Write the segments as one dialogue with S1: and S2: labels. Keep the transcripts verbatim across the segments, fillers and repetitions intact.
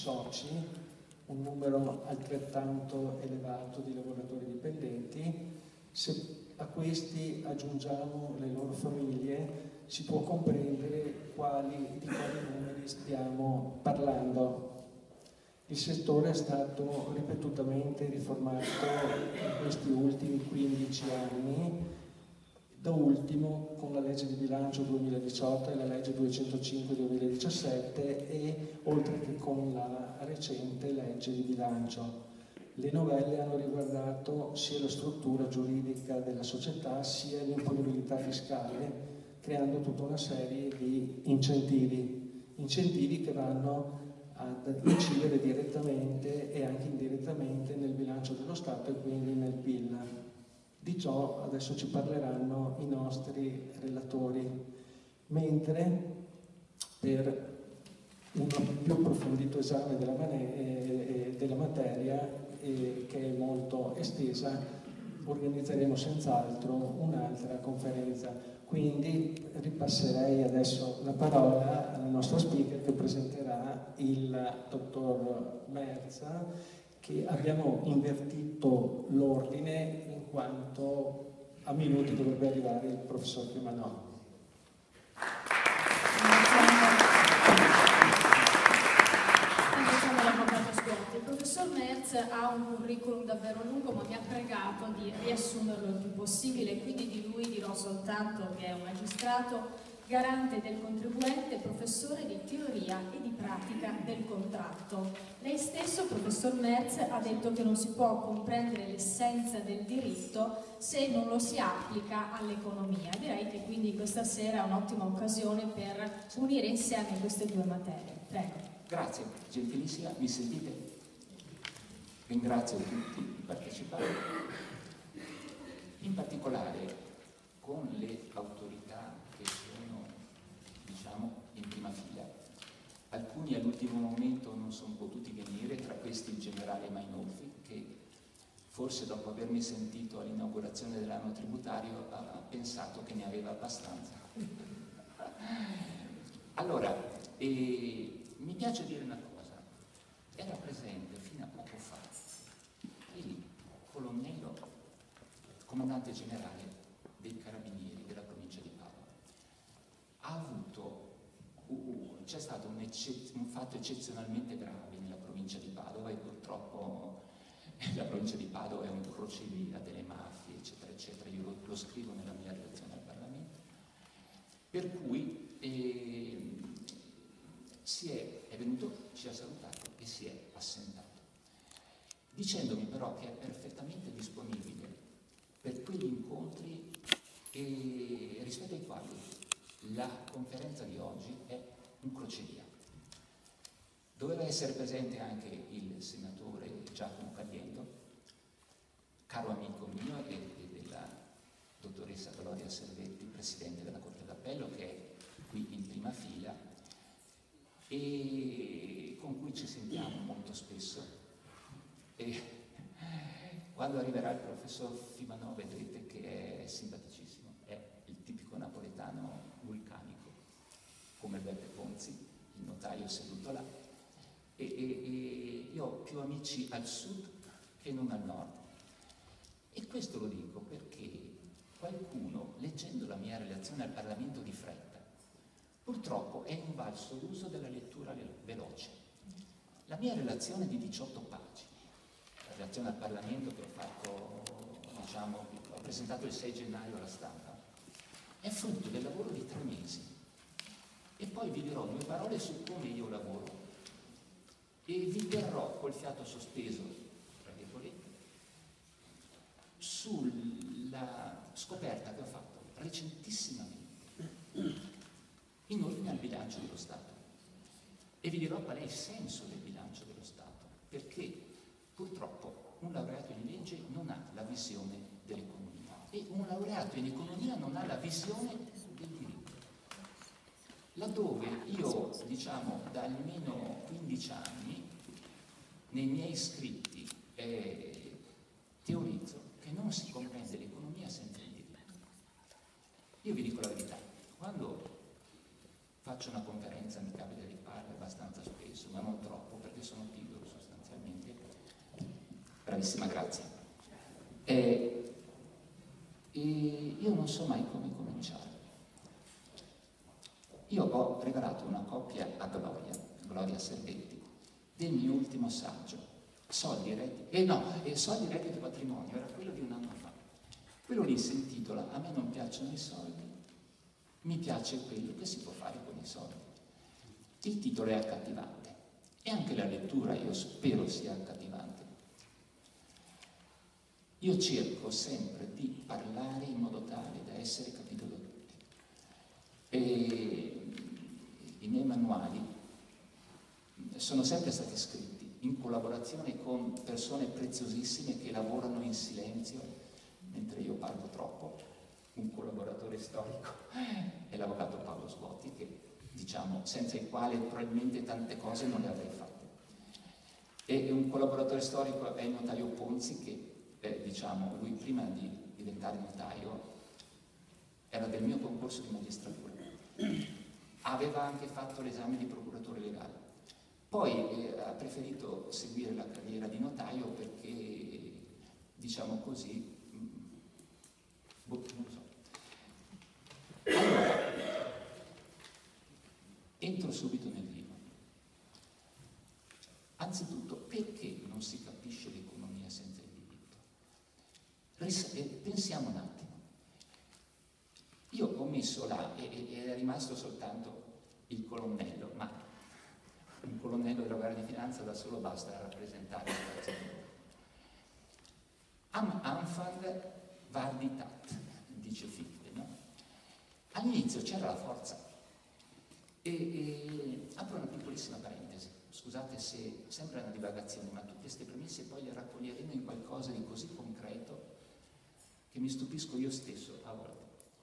S1: soci, un numero altrettanto elevato di lavoratori dipendenti. Se a questi aggiungiamo le loro famiglie, si può comprendere quali, di quali numeri stiamo parlando. Il settore è stato ripetutamente riformato in questi ultimi quindici anni, da ultimo con la legge di bilancio duemiladiciotto e la legge duecentocinque duemiladiciassette e oltre che con la recente legge di bilancio. Le novelle hanno riguardato sia la struttura giuridica della società sia l'imponibilità fiscale, creando tutta una serie di incentivi, incentivi che vanno ad incidere direttamente e anche indirettamente nel bilancio dello Stato e quindi nel P I L. Di ciò adesso ci parleranno i nostri relatori, mentre per un più approfondito esame della, eh, della materia, eh, che è molto estesa, organizzeremo senz'altro un'altra conferenza. Quindi ripasserei adesso la parola al nostro speaker che presenterà il dottor Merza, che abbiamo invertito l'ordine in quanto a minuti dovrebbe arrivare il professor Pimanò.
S2: Il professor Merz ha un curriculum davvero lungo, ma mi ha pregato di riassumerlo il più possibile, quindi di lui dirò soltanto che è un magistrato garante del contribuente, professore di teoria e di pratica del contratto. Lei stesso, professor Merz, ha detto che non si può comprendere l'essenza del diritto se non lo si applica all'economia. Direi che quindi questa sera è un'ottima occasione per unire insieme queste due materie. Prego.
S3: Grazie, gentilissima, mi sentite? Ringrazio tutti i partecipanti, in particolare con le autorità che sono, diciamo, in prima fila. Alcuni all'ultimo momento non sono potuti venire, tra questi il generale Mainolfi, che forse dopo avermi sentito all'inaugurazione dell'anno tributario ha pensato che ne aveva abbastanza. Allora, eh, mi piace dire una cosa, era presente fino a poco fa il colonnello, comandante generale dei Carabinieri della provincia di Padova. Ha avuto, uh, c'è stato un, un fatto eccezionalmente grave nella provincia di Padova e purtroppo la provincia di Padova è un crocevia delle mafie, eccetera, eccetera. Io lo, lo scrivo nella mia relazione al Parlamento. Per cui eh, si è, è venuto, ci ha salutato e si è assentato, dicendomi però che è perfettamente disponibile per quegli incontri e, rispetto ai quali la conferenza di oggi è un crocevia. Doveva essere presente anche il senatore Giacomo Caliendo, caro amico mio, e, e della dottoressa Gloria Servetti, presidente della Corte d'Appello, che è qui in prima fila e con cui ci sentiamo molto spesso. E quando arriverà il professor Fimanò vedrete che è simpaticissimo, è il tipico napoletano vulcanico, come Beppe Ponzi, il notaio seduto là. E, e, e io ho più amici al sud che non al nord. E questo lo dico perché qualcuno, leggendo la mia relazione al Parlamento di fretta, purtroppo è invalso l'uso della lettura veloce. La mia relazione di diciotto pagine, la relazione al Parlamento che ho fatto, diciamo, ho presentato il sei gennaio alla stampa, è frutto del lavoro di tre mesi. E poi vi dirò due parole su come io lavoro e vi terrò col fiato sospeso, tra virgolette, sulla scoperta che ho fatto recentissimamente in ordine al bilancio dello Stato. E vi dirò qual è il senso del bilancio dello Stato, perché purtroppo un laureato in legge non ha la visione dell'economia e un laureato in economia non ha la visione del diritto. Laddove io, diciamo, da almeno quindici anni, nei miei scritti eh, teorizzo che non si comprende l'economia senza il diritto. Io vi dico la verità, quando faccio una conferenza mi capita di parlare abbastanza spesso, ma non troppo, perché sono Bravissima, grazie. E, e io non so mai come cominciare. Io ho regalato una copia a Gloria, Gloria Servetti, del mio ultimo saggio, Soldi, redditi, eh no, eh, Soldi, redditi, patrimonio, era quello di un anno fa. Quello lì si intitola A me non piacciono i soldi, mi piace quello che si può fare con i soldi. Il titolo è accattivante e anche la lettura io spero sia accattivante. Io cerco sempre di parlare in modo tale da essere capito da tutti. E i miei manuali sono sempre stati scritti in collaborazione con persone preziosissime che lavorano in silenzio, mentre io parlo troppo. Un collaboratore storico è l'avvocato Paolo Sguotti, che diciamo senza il quale probabilmente tante cose non le avrei fatte. E un collaboratore storico è il notaio Ponzi, che eh, diciamo lui prima di diventare notaio era del mio concorso di magistratura, aveva anche fatto l'esame di procuratore legale, poi eh, ha preferito seguire la carriera di notaio perché diciamo così mh, boh, non so. Allora, entro subito nel vivo. Anzitutto, perché non si capisce l'economia senza il diritto? Ris- eh, pensiamo un attimo. Io ho messo là, e, e è rimasto soltanto il colonnello, ma un colonnello della Guardia di Finanza da solo basta a rappresentare la situazione. Am Anfang Varditat, dice Fichte, no? All'inizio c'era la forza. E, e apro una piccolissima parentesi, scusate se sembra una divagazione, ma tutte queste premesse poi le raccoglieremo in qualcosa di così concreto che mi stupisco io stesso a volte.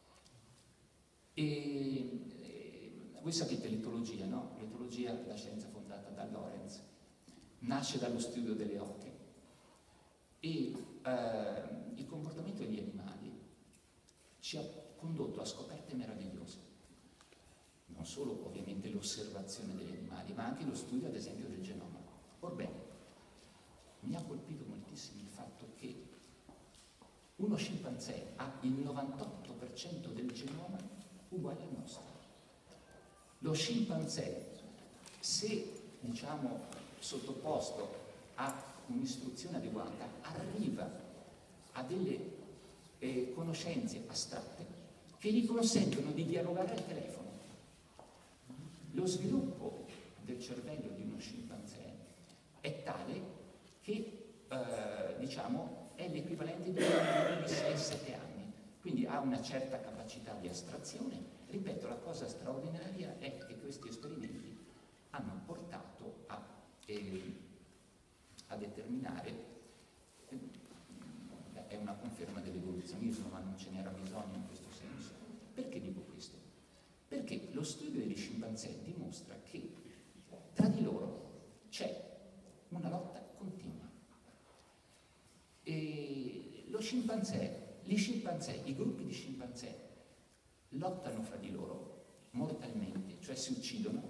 S3: E, e voi sapete l'etologia, no? L'etologia è la scienza fondata da Lorenz, nasce dallo studio delle oche e eh, il comportamento degli animali ci ha condotto a scoperte meravigliose. Non solo ovviamente l'osservazione degli animali, ma anche lo studio ad esempio del genoma. Orbene, mi ha colpito moltissimo il fatto che uno scimpanzé ha il novantotto per cento del genoma uguale al nostro. Lo scimpanzé, se diciamo sottoposto a un'istruzione adeguata, arriva a delle eh, conoscenze astratte che gli consentono di dialogare al telefono. Lo sviluppo del cervello di uno scimpanzé è tale che eh, diciamo è l'equivalente di un bambino di sei sette anni, quindi ha una certa capacità di astrazione. Ripeto, la cosa straordinaria è che questi esperimenti hanno portato a, eh, a determinare, eh, è una conferma dell'evoluzionismo, ma non ce n'era bisogno in questo senso. Perché dico questo? Perché lo studio degli scimpanzé dimostra che tra di loro c'è una lotta continua. E lo scimpanzé, gli scimpanzé, i gruppi di scimpanzé lottano fra di loro mortalmente, cioè si uccidono,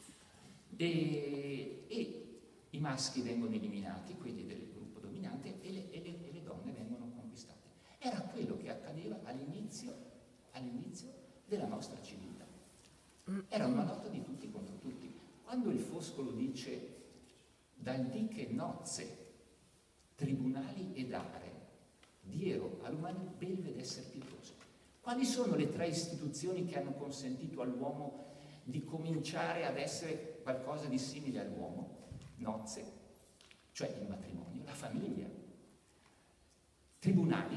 S3: e, e i maschi vengono eliminati, quelli del gruppo dominante, e le, e le, e le donne vengono conquistate. Era quello che accadeva all'inizio all'inizio della nostra civiltà. Era una lotta di tutti contro tutti. Quando il Foscolo dice dal dì che nozze, tribunali ed are, diero all'umano belve d'esser pietoso. Quali sono le tre istituzioni che hanno consentito all'uomo di cominciare ad essere qualcosa di simile all'uomo? Nozze, cioè il matrimonio, la famiglia. Tribunali,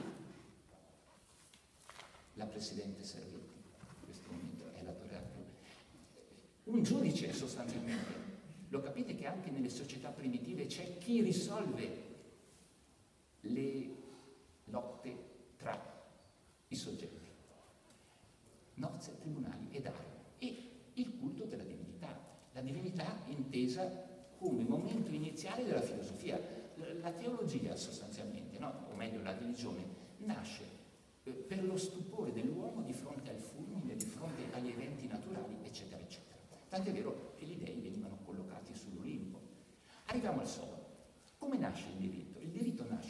S3: la Presidente Servetti, in questo momento è l'autorità. Un giudice sostanzialmente. Lo capite che anche nelle società primitive c'è chi risolve le lotte tra i soggetti. Nozze, tribunali ed armi. E il culto della divinità. La divinità intesa come momento iniziale della filosofia. La teologia sostanzialmente, no? O meglio la religione, nasce eh, per lo stupore dell'uomo di fronte al fulmine, di fronte agli eventi naturali, eccetera, eccetera. Tant'è vero che gli dei venivano collocati sull'Olimpo. Arriviamo al Sole. Come nasce il diritto? Il diritto nasce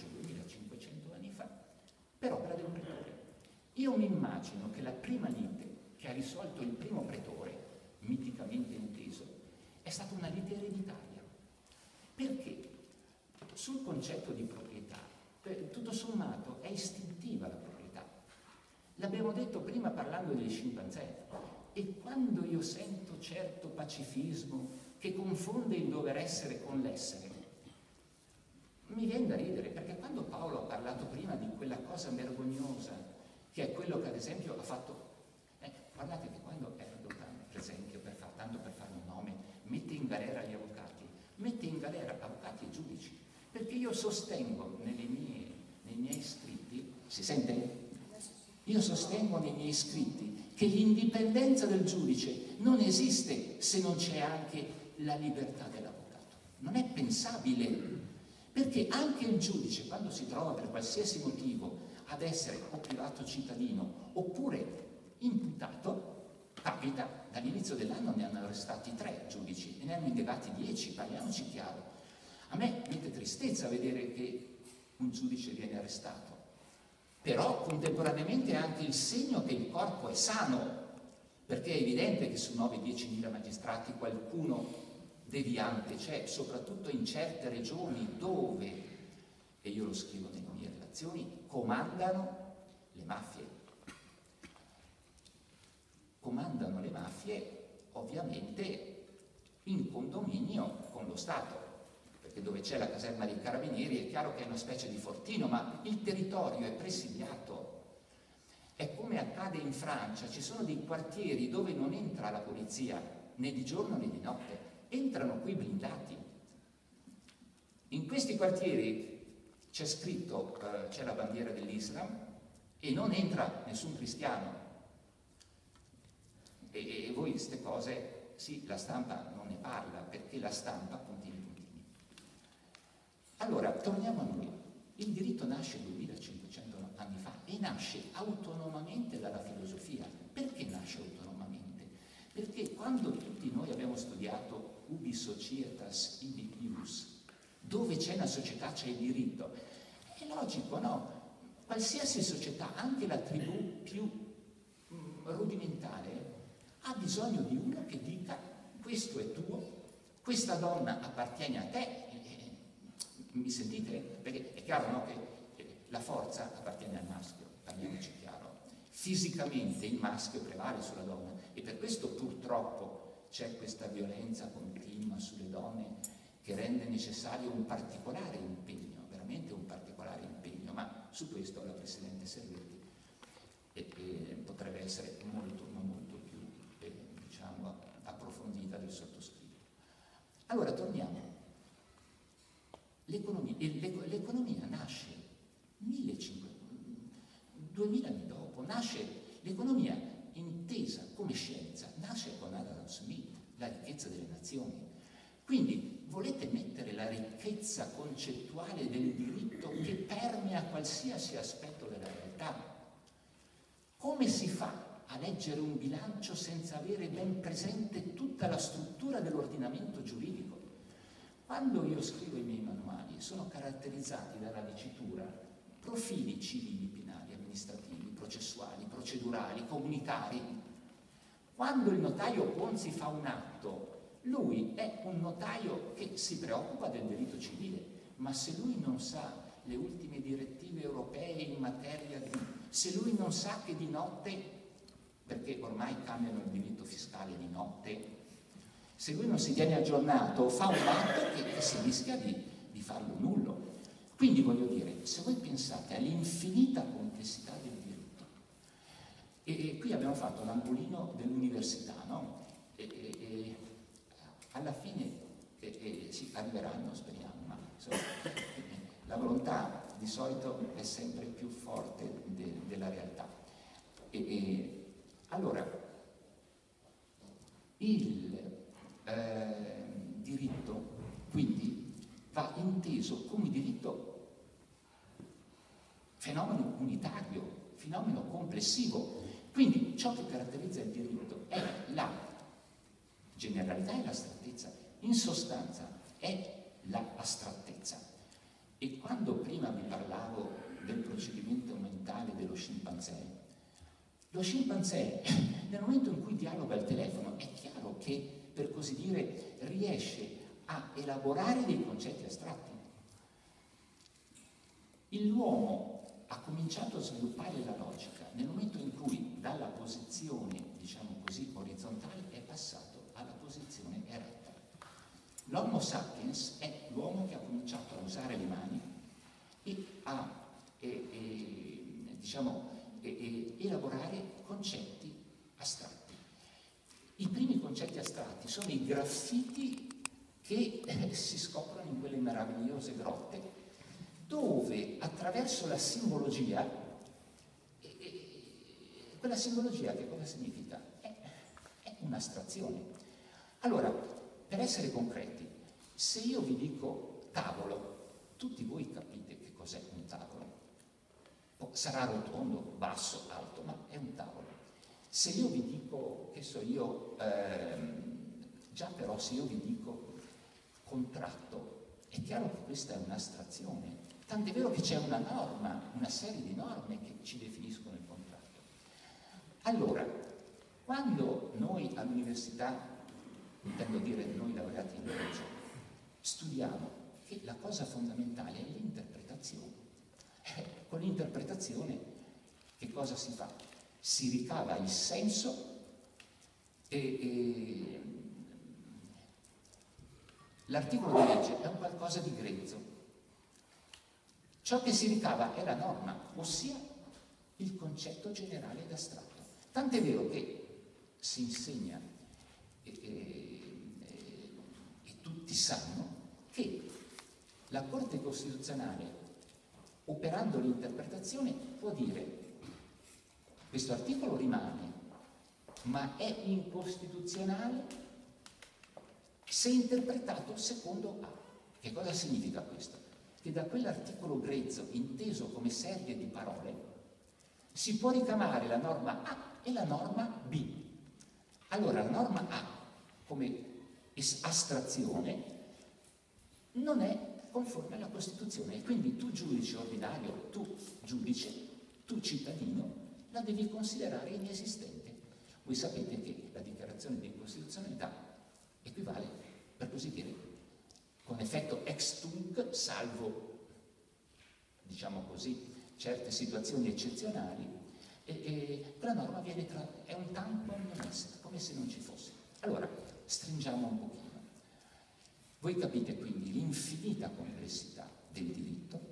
S3: per opera del pretore. Io mi immagino che la prima lite che ha risolto il primo pretore, miticamente inteso, è stata una lite ereditaria. Perché sul concetto di proprietà, tutto sommato, è istintiva la proprietà. L'abbiamo detto prima parlando degli scimpanzé. E quando io sento certo pacifismo che confonde il dover essere con l'essere, mi viene da ridere, perché quando Paolo ha parlato prima di quella cosa vergognosa, che è quello che ad esempio ha fatto, eh, guardate che quando Erdogan, per esempio, per far, tanto per fare un nome, mette in galera gli avvocati, mette in galera avvocati e giudici, perché io sostengo nelle mie, nei miei scritti, si sente? Io sostengo nei miei scritti che l'indipendenza del giudice non esiste se non c'è anche la libertà dell'avvocato. Non è pensabile. Perché anche il giudice, quando si trova per qualsiasi motivo ad essere o privato cittadino oppure imputato, capita, dall'inizio dell'anno ne hanno arrestati tre giudici e ne hanno indagati dieci, parliamoci chiaro. A me mette tristezza vedere che un giudice viene arrestato, però contemporaneamente è anche il segno che il corpo è sano, perché è evidente che su nove dieci mila magistrati qualcuno deviante c'è, soprattutto in certe regioni dove, e io lo scrivo nelle mie relazioni, comandano le mafie. Comandano le mafie ovviamente in condominio con lo Stato, perché dove c'è la caserma dei carabinieri è chiaro che è una specie di fortino, ma il territorio è presidiato. È come accade in Francia, ci sono dei quartieri dove non entra la polizia né di giorno né di notte. Entrano qui blindati. In questi quartieri c'è scritto, eh, c'è la bandiera dell'Islam e non entra nessun cristiano. E, e voi queste cose, sì, la stampa non ne parla, perché la stampa puntini puntini. Allora, torniamo a noi. Il diritto nasce duemilacinquecento anni fa e nasce autonomamente dalla filosofia. Perché nasce autonomamente? Perché quando tutti noi abbiamo studiato ubi societas ibi ius, dove c'è una società c'è il diritto, è logico, no? Qualsiasi società, anche la tribù più mh, rudimentale, ha bisogno di uno che dica questo è tuo, questa donna appartiene a te. Eh, mi sentite? Perché è chiaro, no, che la forza appartiene al maschio, parliamoci chiaro. Fisicamente il maschio prevale sulla donna e per questo purtroppo c'è questa violenza continua sulle donne che rende necessario un particolare impegno, veramente un particolare impegno, ma su questo la Presidente Servetti eh, eh, potrebbe essere molto, ma molto più eh, diciamo, approfondita del sottoscritto. Allora torniamo. L'economia, l'economia nasce duemila anni dopo, nasce l'economia intesa come scienza, nasce con Adam Smith, la ricchezza delle nazioni. Quindi volete mettere la ricchezza concettuale del diritto che permea qualsiasi aspetto della realtà? Come si fa a leggere un bilancio senza avere ben presente tutta la struttura dell'ordinamento giuridico? Quando io scrivo i miei manuali sono caratterizzati dalla dicitura profili civili, penali, amministrativi, processuali, procedurali, comunitari. Quando il notaio Ponzi fa un atto, lui è un notaio che si preoccupa del diritto civile, ma se lui non sa le ultime direttive europee in materia di... se lui non sa che di notte, perché ormai cambiano il diritto fiscale di notte, se lui non si tiene aggiornato, fa un atto che, che si rischia di, di farlo nullo. Quindi voglio dire, se voi pensate all'infinita complessità del diritto, e, e qui abbiamo fatto l'angolino dell'università, no? E, e, e alla fine e, e, sì, arriveranno, speriamo, ma insomma, la volontà di solito è sempre più forte de, della realtà. E, e, allora, il eh, diritto, quindi, va inteso come diritto fenomeno unitario, fenomeno complessivo. Quindi ciò che caratterizza il diritto è la generalità e l'astrattezza. In sostanza è la astrattezza. E quando prima vi parlavo del procedimento fondamentale dello scimpanzé. Lo scimpanzé, nel momento in cui dialoga al telefono, è chiaro che, per così dire, riesce a elaborare dei concetti astratti. L'uomo ha cominciato a sviluppare la logica nel momento in cui dalla posizione, diciamo così, orizzontale è passato alla posizione eretta. L'Homo sapiens è l'uomo che ha cominciato a usare le mani e a e, e, diciamo, e, e, elaborare concetti astratti. I primi concetti astratti sono i graffiti che eh, si scoprono in quelle meravigliose grotte, dove attraverso la simbologia, e, e, quella simbologia che cosa significa? È, è un'astrazione. Allora, per essere concreti, se io vi dico tavolo, tutti voi capite che cos'è un tavolo. Sarà rotondo, basso, alto, ma è un tavolo. Se io vi dico, che so io, ehm, già però se io vi dico contratto, è chiaro che questa è un'astrazione. Tant'è vero che c'è una norma, una serie di norme che ci definiscono il contratto. Allora, quando noi all'università, intendo dire noi laureati in legge, studiamo che la cosa fondamentale è l'interpretazione. Eh, con l'interpretazione che cosa si fa? Si ricava il senso e, e l'articolo di legge è un qualcosa di grezzo. Ciò che si ricava è la norma, ossia il concetto generale ed astratto. Tant'è vero che si insegna e, e, e tutti sanno che la Corte Costituzionale, operando l'interpretazione, può dire questo articolo rimane, ma è incostituzionale se interpretato secondo A. Che cosa significa questo? Che da quell'articolo grezzo, inteso come serie di parole, si può ricamare la norma A e la norma B. Allora, la norma A, come astrazione, non è conforme alla Costituzione, e quindi tu giudice ordinario, tu giudice, tu cittadino, la devi considerare inesistente. Voi sapete che la dichiarazione di incostituzionalità equivale, per così dire, con effetto ex tunc, salvo, diciamo così, certe situazioni eccezionali, e, e la norma viene tra, è un tampon non essere, come se non ci fosse. Allora, stringiamo un pochino. Voi capite quindi l'infinita complessità del diritto,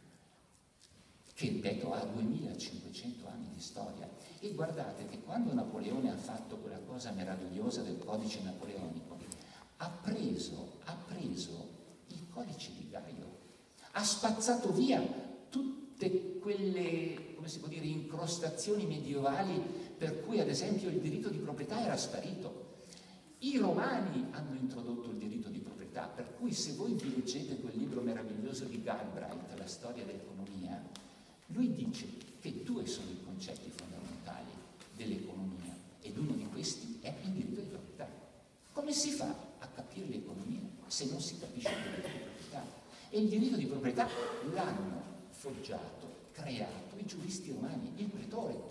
S3: che ripeto ha duemilacinquecento anni di storia. E guardate che quando Napoleone ha fatto quella cosa meravigliosa del codice napoleonico, ha preso, ha preso il codice di Gaio, ha spazzato via tutte quelle, come si può dire, incrostazioni medievali per cui ad esempio il diritto di proprietà era sparito. I romani hanno introdotto il diritto di proprietà, per cui se voi vi leggete quel libro meraviglioso di Galbraith, La storia dell'economia, lui dice che due sono i concetti fondamentali dell'economia, ed uno di questi è il diritto di proprietà. Come si fa a capire l'economia se non si capisce il diritto di proprietà? E il diritto di proprietà l'hanno forgiato, creato i giuristi romani, il pretore.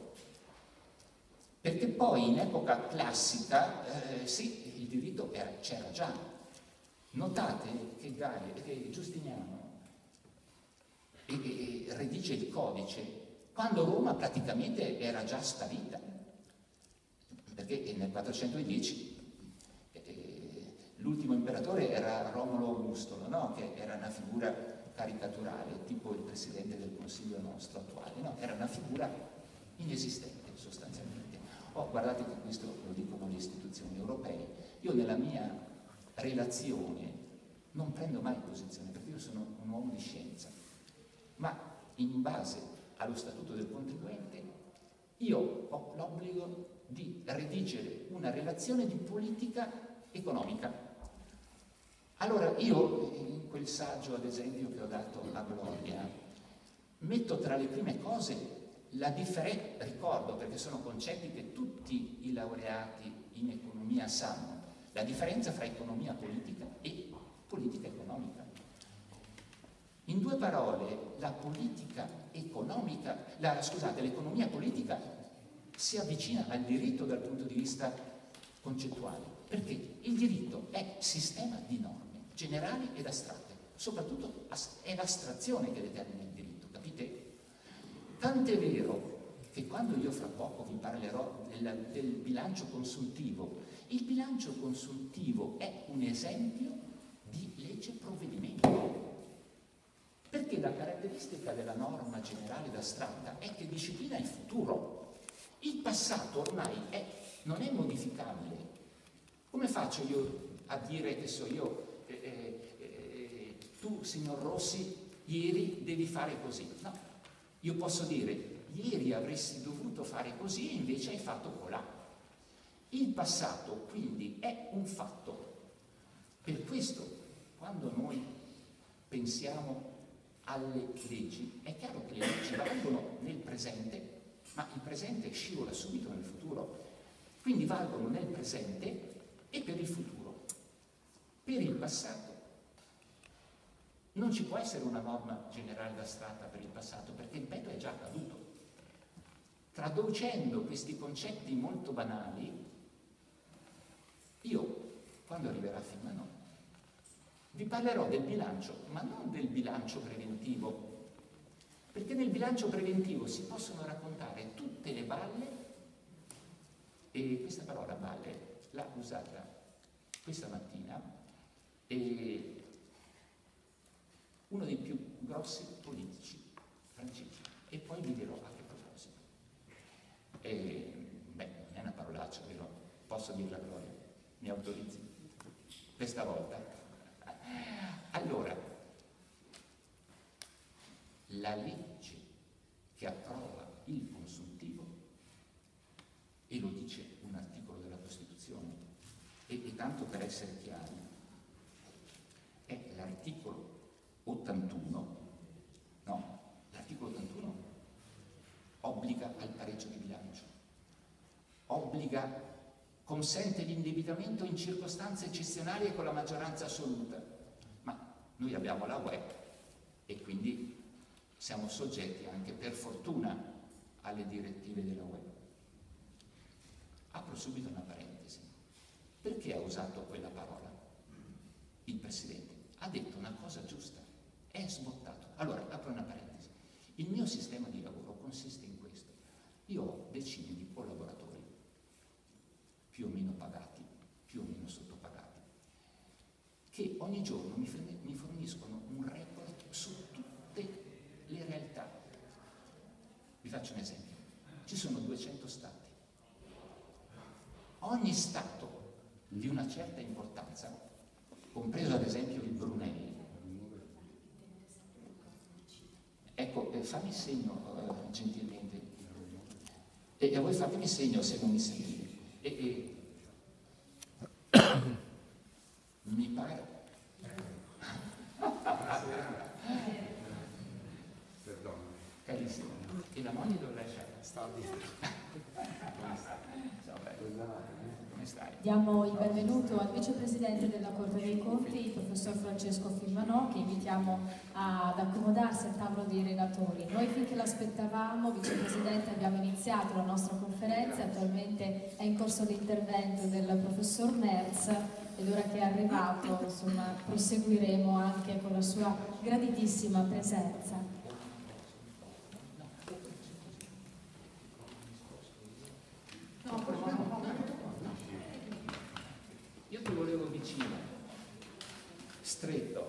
S3: Perché poi in epoca classica, eh, sì, il diritto era, c'era già. Notate che, Gaio, che Giustiniano e, e, redige il codice quando Roma praticamente era già sparita, perché nel quattrocentodieci eh, l'ultimo imperatore era Romolo Augusto, no? Che era una figura caricaturale, tipo il presidente del Consiglio nostro attuale, no? Era una figura inesistente sostanzialmente. Oh, guardate che questo lo dico con le istituzioni europee. Io nella mia relazione non prendo mai posizione, perché io sono un uomo di scienza, ma in base allo statuto del contribuente io ho l'obbligo di redigere una relazione di politica economica. Allora io in quel saggio, ad esempio, che ho dato a Gloria, metto tra le prime cose la differenza, ricordo, perché sono concetti che tutti i laureati in economia sanno, la differenza fra economia politica e politica economica. In due parole, la politica economica, la, scusate, l'economia politica si avvicina al diritto dal punto di vista concettuale, perché il diritto è sistema di norme generali ed astratte, soprattutto è l'astrazione che determina il diritto, capite? Tant'è vero che quando io fra poco vi parlerò del, del bilancio consuntivo, il bilancio consuntivo è un esempio di legge provvedimento, perché la caratteristica della norma generale ed astratta è che disciplina il futuro. Il passato ormai è, non è modificabile. Come faccio io a dire, che so io, eh, eh, tu signor Rossi ieri devi fare così? No, io posso dire ieri avresti dovuto fare così e invece hai fatto colà. Il passato quindi è un fatto. Per questo quando noi pensiamo alle leggi è chiaro che le leggi valgono nel presente, ma il presente scivola subito nel futuro, quindi valgono nel presente e per il futuro. Per il passato non ci può essere una norma generale astratta per il passato, perché il ripeto è già accaduto. Traducendo questi concetti molto banali, io, quando arriverà Firmanò, vi parlerò del bilancio, ma non del bilancio preventivo, perché nel bilancio preventivo si possono raccontare tutte le balle, e questa parola balle l'ha usata questa mattina e uno dei più grossi politici francesi, e poi vi dirò a che proposito. E, beh, non è una parolaccia, vero? Posso dirla, Gloria? Mi autorizzi? Questa volta? Allora, la legge che approva il consuntivo, e lo dice un articolo della Costituzione, e, e tanto per essere chiari, è l'articolo ottantuno, no, l'articolo ottantuno obbliga al pareggio di bilancio, obbliga, consente l'indebitamento in circostanze eccezionali e con la maggioranza assoluta, ma noi abbiamo la U E e quindi siamo soggetti anche per fortuna alle direttive della U E. Apro subito una parentesi. Perché ha usato quella parola? Il Presidente ha detto una cosa giusta, è sbottato. Allora, apro una parentesi. Il mio sistema di lavoro consiste in questo. Io ho decine di collaboratori, più o meno pagati, più o meno sottopagati, che ogni giorno mi forniscono un report su tutte le realtà. Vi faccio un esempio. Ci sono duecento stati. Ogni stato di una certa importanza, compreso ad esempio il Brunei. Ecco, eh, fammi segno, eh, gentilmente, e a voi fatemi segno se non mi sentite. E, e mi pare
S4: Perdono.
S3: carissimo, e la moglie dove lascia?
S4: Sta lì.
S3: Come stai?
S2: Diamo il benvenuto al vicepresidente della Corte dei Conti, il professor Francesco Firmanò, che invitiamo ad accomodarsi al tavolo dei relatori. Noi finché l'aspettavamo, vicepresidente, abbiamo iniziato la nostra conferenza, attualmente è in corso l'intervento del professor Merz ed ora che è arrivato, insomma, proseguiremo anche con la sua graditissima presenza.
S3: Io ti volevo vicino, stretto.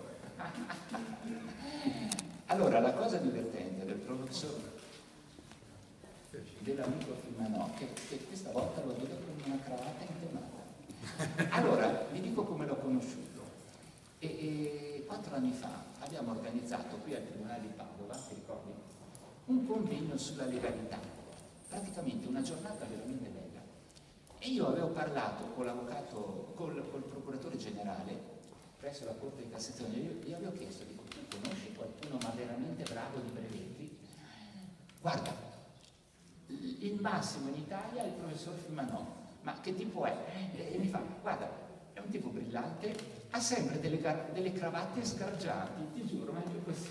S3: Allora, la cosa divertente del professor, dell'amico Firmanò, che, che questa volta lo vedo con una cravatta intonata. Allora, vi dico come l'ho conosciuto. E, e quattro anni fa abbiamo organizzato qui al Tribunale di Padova, ti ricordi, un convegno sulla legalità, praticamente una giornata veramente bella. E io avevo parlato con l'avvocato, col, col procuratore generale presso la Corte di Cassazione, io gli avevo chiesto, dico, tu conosci qualcuno ma veramente bravo di brevetti? Guarda, il massimo in Italia è il professor Firmanò, ma che tipo è? E mi fa, guarda, è un tipo brillante, ha sempre delle, delle cravatte sgargianti, ti giuro, ma io così.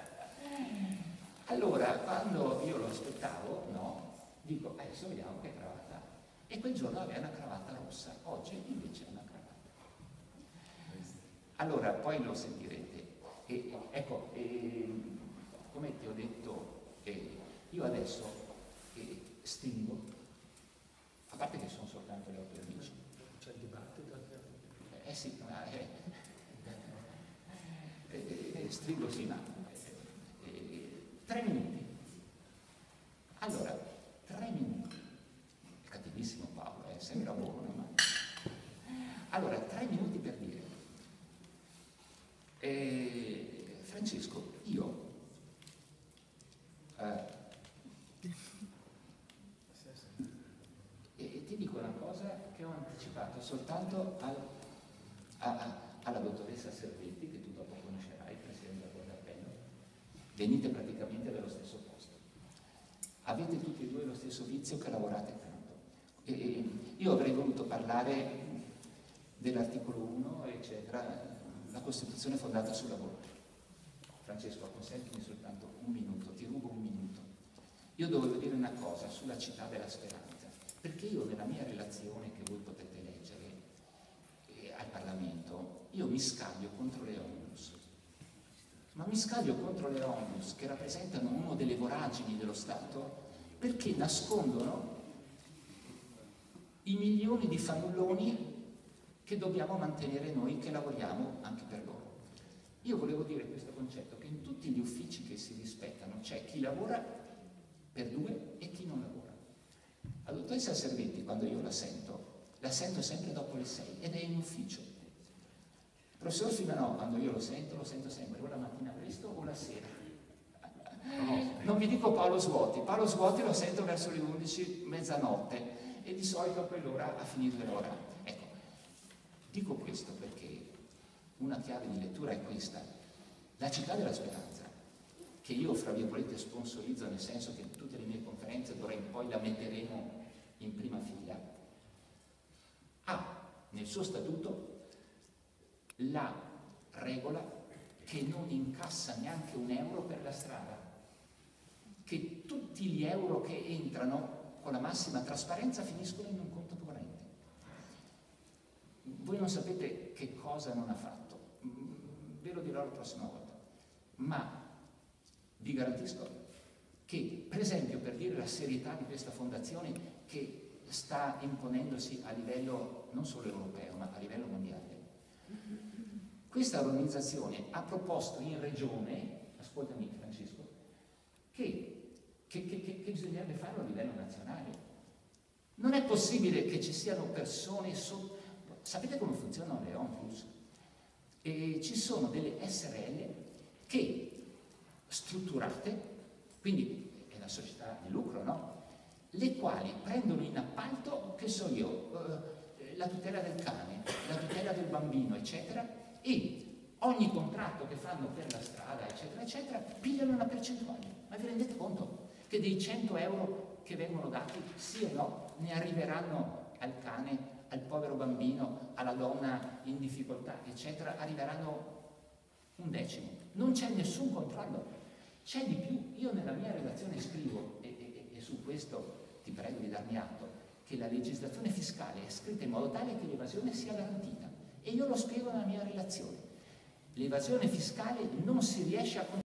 S3: Allora, quando io lo aspettavo, no, dico, adesso vediamo che cravatta ha. E quel giorno aveva una cravatta rossa, oggi invece è una cravatta. Allora, poi lo sentirete. E, ecco, e, come ti ho detto, eh, io adesso eh, stringo, a parte che sono soltanto le otto e dieci.
S1: C'è il dibattito?
S3: Eh sì, ma eh, eh, eh, stringo sì, ma eh, tre minuti. Allora, tre minuti. È cattivissimo Paolo, eh, sembra buono, ma... Allora, tre minuti per dire. Eh, Francesco, io eh, e ti dico una cosa che ho anticipato soltanto al, a, a, alla dottoressa Servetti, che tu dopo conoscerai, presidente della Corte d'Appello. Venite praticamente dallo stesso posto. Avete tutti e due lo stesso vizio, che lavorate tanto. E, e, io avrei voluto parlare dell'articolo uno, eccetera, la Costituzione fondata sul lavoro. Francesco, consentimi soltanto un minuto, ti rubo un minuto. Io dovevo dire una cosa sulla città della speranza, perché io nella mia relazione, che voi potete leggere eh, al Parlamento, io mi scaglio contro le onlus, ma mi scaglio contro le onlus che rappresentano una delle voragini dello Stato, perché nascondono i milioni di fannulloni che dobbiamo mantenere noi, che lavoriamo anche per loro. Io volevo dire questo concetto, che in tutti gli uffici che si rispettano c'è chi lavora per due e chi non lavora. La dottoressa Servetti, quando io la sento, la sento sempre dopo le sei ed è in ufficio. Il professor Fimanò, quando io lo sento, lo sento sempre o la mattina presto o la sera. Non vi dico Paolo Svuoti, Paolo Svuoti lo sento verso le undici, mezzanotte, e di solito a quell'ora ha finito di lavorare. Ecco, dico questo perché una chiave di lettura è questa. La città della speranza, che io fra virgolette sponsorizzo, nel senso che in tutte le mie conferenze d'ora in poi la metteremo in prima fila, ha nel suo statuto la regola che non incassa neanche un euro per la strada, che tutti gli euro che entrano con la massima trasparenza finiscono in un conto corrente. Voi non sapete che cosa non ha fatto, ve lo dirò la prossima volta, ma vi garantisco che, per esempio, per dire la serietà di questa fondazione che sta imponendosi a livello non solo europeo ma a livello mondiale, questa organizzazione ha proposto in regione, ascoltami Francesco, che, che, che, che, che bisognerebbe farlo a livello nazionale. Non è possibile che ci siano persone sotto... Sapete come funzionano le onlus? E ci sono delle S R L che, strutturate, quindi è una società di lucro, no? Le quali prendono in appalto, che so io, eh, la tutela del cane, la tutela del bambino, eccetera, e ogni contratto che fanno per la strada, eccetera, eccetera, pigliano una percentuale. Ma vi rendete conto che dei cento euro che vengono dati, sì o no, ne arriveranno al cane, al povero bambino, alla donna in difficoltà, eccetera, arriveranno un decimo. Non c'è nessun controllo. C'è di più. Io nella mia relazione scrivo, e, e, e su questo ti prego di darmi atto, che la legislazione fiscale è scritta in modo tale che l'evasione sia garantita. E io lo spiego nella mia relazione. L'evasione fiscale non si riesce a